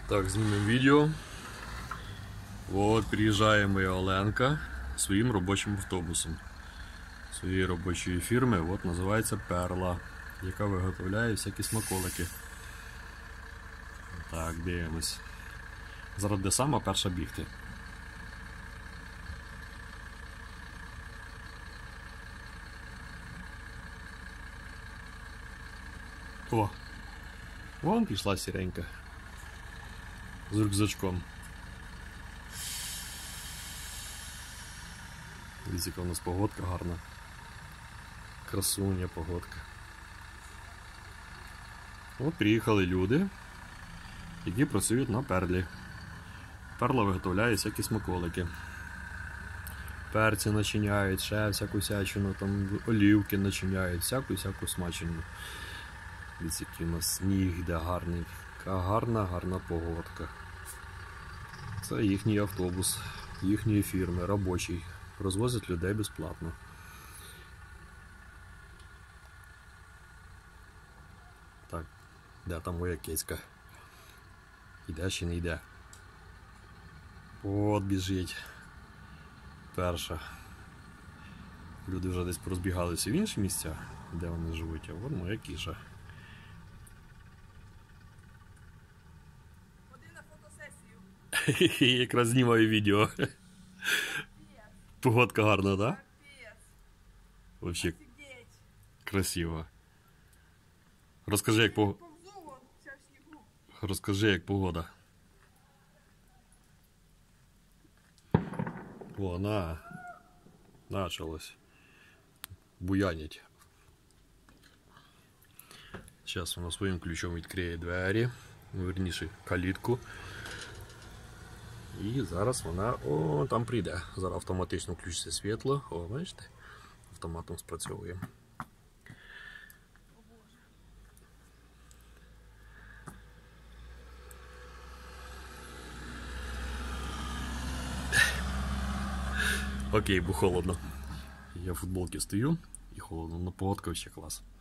Так, знімемо відео. От, приїжджає моя Оленка своїм робочим автобусом своєї робочої фірми, от, називається Перла, яка виготовляє всякі смаколики. Так, дивимось. Зараз де сама перша бігти. О! Вон пішла сіренька. З рюкзачком. Дивіться, яка у нас погодка гарна. Красуня погодка. От приїхали люди, які працюють на Перлі. Перла виготовляє всякі смаколики. Перці начиняють, ще всяку всячину, там олівки начиняють, всяку смачину. Дивіться, який у нас сніг йде гарний. Яка гарна погодка. Це їхній автобус, їхньої фірми, робочий. Розвозять людей безплатно. Так, де там моя кицька? Йде чи не йде? От біжить. Перша. Люди вже десь порозбігалися в інші місця, де вони живуть, а от моя кіша. Ходи на фотосесію. Якраз знімаю відео. Погодка гарна, так? Вообще красиво. Розкажи, як Розкажи, як погода. О, началось буянить. Зараз вона своїм ключом відкриє двері, верніше калітку. І зараз вона, там прийде. Зараз автоматично включиться світло. О, бачите? Автоматом спрацьовує. Окей, бо холодно. Я в футболці стою і холодно, но погодка ще клас.